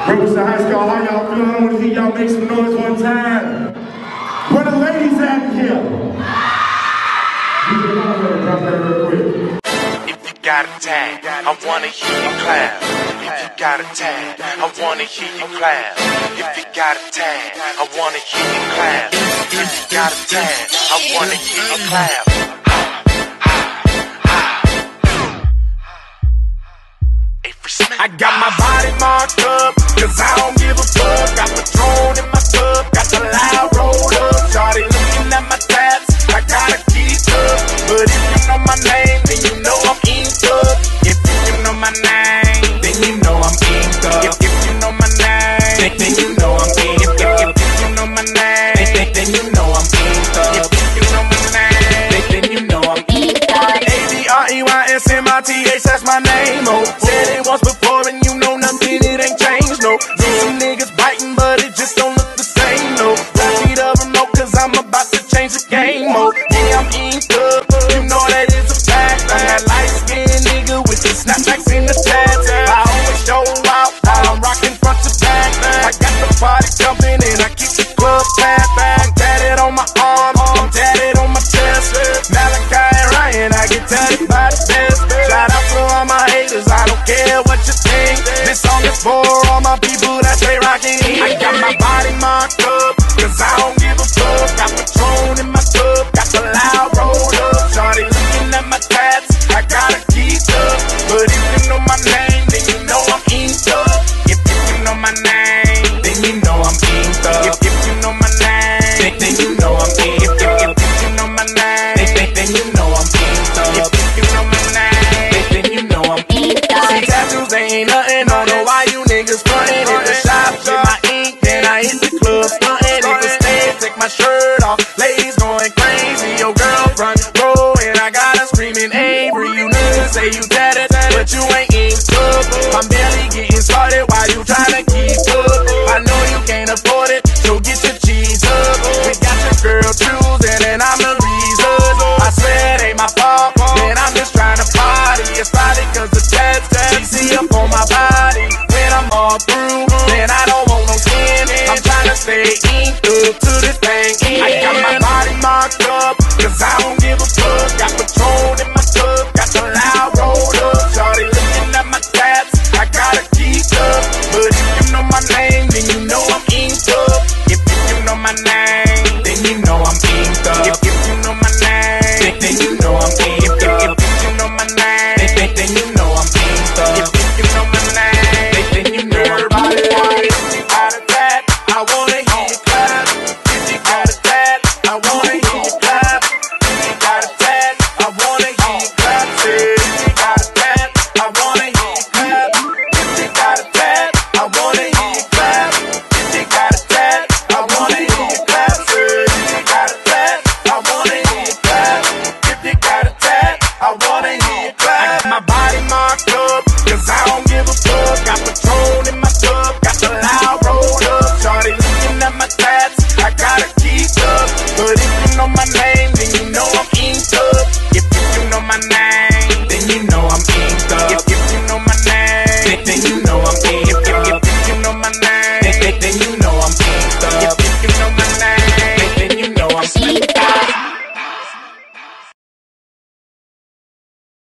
Riverside High School, how y'all feeling? I want to hear y'all make some noise one time. Where the ladies at here? Drop that real quick. If you got a tag, I wanna hear you clap. If you got a tag, I wanna hear you clap. If you got a tag, I wanna hear you clap. If you got a tag, I wanna hear you clap. I got my body marked up, cause I don't give a fuck. Got Patron in my cup, got the loud rolled up. Shawty looking at my tats, I gotta keep up. But if you know my name, then you know I'm inked up. If you know my name, then you know I'm inked up. If you know my name, then you know I'm inked up. If you know my name, then you know I'm inked up. If you know my name, then you know I'm inked up. Avrey, that's my name, oh. Said it once before and you know nothing, it ain't changed, no. See some niggas biting, but it just don't look the same, no. Pass me the remote, cause I'm about to change the game, oh. Yeah, I'm inked up, you know that is a fact. I'm that light-skinned nigga with the snapbacks in the tats. I always show out, I'm rocking front to back. I got the party jumping and I keep the club packed. I'm tatted on my arm, I'm tatted on my chest. Malachi and Ryan, I get tatted by the best. Shout out to all my haters, I don't care what you think. This song is for all my people that stay rockin'. I got my body marked up, cause I don't give a fuck. Got Patron in my cup, got the loud rolled up. Shawty looking at my tats, I gotta keep up. But if you know my name, then you know I'm inked up. If you know my name, then you know I'm inked up. If you know my name, then you know I'm inked up. If you know my name, then you know I'm inked up. If you know my name, then you know I'm inked up. See, tattoos, they ain't nothing, don't know why you niggas frontin'. If the shop get my ink, then I hit the club stuntin'. If the stage, take my shirt off, ladies going crazy. Your girl front row, and I got her screaming, Avrey, you niggas say you tatted, but you ain't inked up. I'm barely getting started while you tryna keep up. I know you can't afford it, so get your cheese up. We got your girl choosing, and I'm the reason. I swear it ain't my fault, man, I'm just tryna party. It's probably cause the tats, she see up on my body. When I'm all through, then I don't want no skin. I'm tryna stay inked up to this thing. I got my body marked up, cause I don't give a fuck. Got Patron in my cup, got the loud rolled up. Shawty looking at my tats, I gotta keep up. But if you know my name, then you know I'm inked up. If you know my name, then you know I'm inked up. If you know my name, then you know I'm inked up. If you know my name, then you know I'm inked up. If you know my name, then you know I'm inked up. If you got a tat, I wanna hear you clap. If you got a tat, I wanna hear you clap. If you got a tat, I wanna hear you clap. If you got a tat, I wanna hear you clap. If you got a tat, I wanna hear you clap. If you got a tat, I wanna hear you clap. If you got a tat, I wanna hear you clap. If you got a tat, I wanna hear you clap. I got my body marked up, cause I don't give a fuck. Got the